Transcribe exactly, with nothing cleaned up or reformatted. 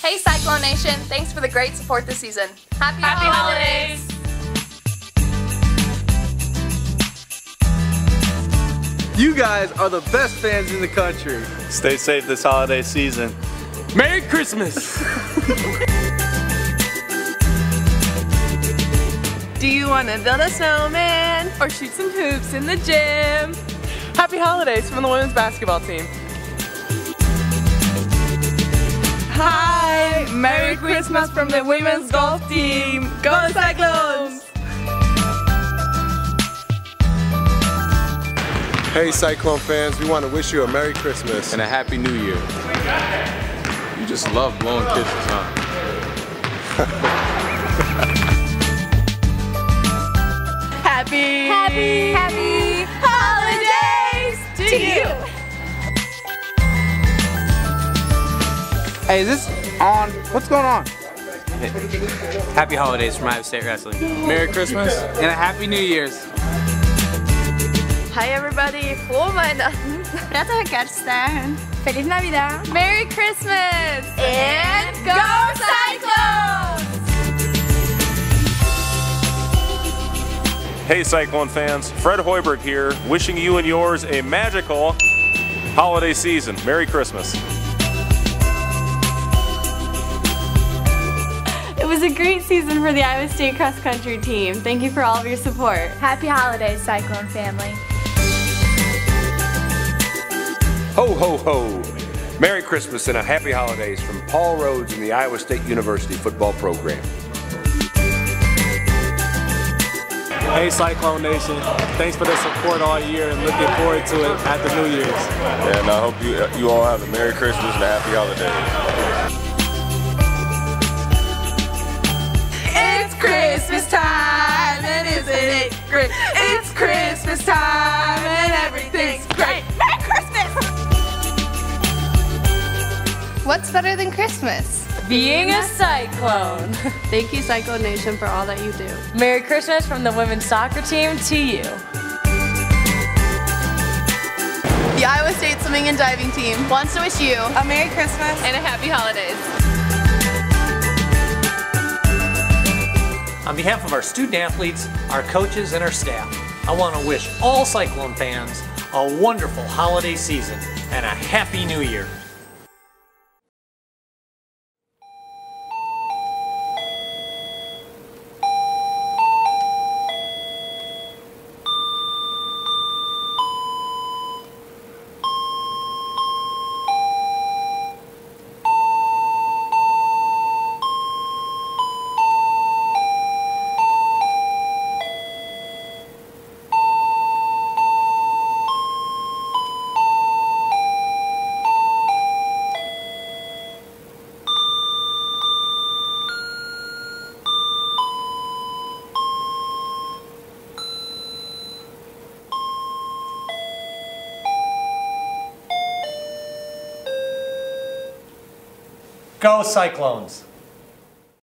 Hey Cyclone Nation, thanks for the great support this season. Happy, Happy holidays! holidays! You guys are the best fans in the country. Stay safe this holiday season. Merry Christmas! Do you want to build a snowman or shoot some hoops in the gym? Happy holidays from the women's basketball team. Hi! Merry Christmas from the women's golf team! Go Cyclones! Hey Cyclone fans, we want to wish you a Merry Christmas and a Happy New Year. You just love blowing kisses, huh? Happy, Happy, happy holidays to you! Hey, is this on? What's going on? Happy holidays from Iowa State Wrestling. Merry Christmas And a Happy New Year's. Hi everybody, frohe Weihnachten! Frohe Gestern! Feliz Navidad! Merry Christmas! And go Cyclones! Hey Cyclone fans, Fred Hoiberg here, wishing you and yours a magical holiday season. Merry Christmas. It was a great season for the Iowa State cross country team. Thank you for all of your support. Happy holidays, Cyclone family. Ho, ho, ho. Merry Christmas and a happy holidays from Paul Rhodes and the Iowa State University football program. Hey Cyclone Nation, thanks for the support all year and looking forward to it at the New Year's. Yeah, and I hope you, you all have a Merry Christmas and a Happy Holidays. It's Christmas time and isn't it great? It's Christmas time and everything's great. Merry Christmas! What's better than Christmas? Being a Cyclone. Thank you, Cyclone Nation, for all that you do. Merry Christmas from the women's soccer team to you. The Iowa State swimming and diving team wants to wish you A Merry Christmas and a happy holidays. On behalf of our student athletes, our coaches, and our staff, I want to wish all Cyclone fans a wonderful holiday season and a Happy New Year. Go Cyclones!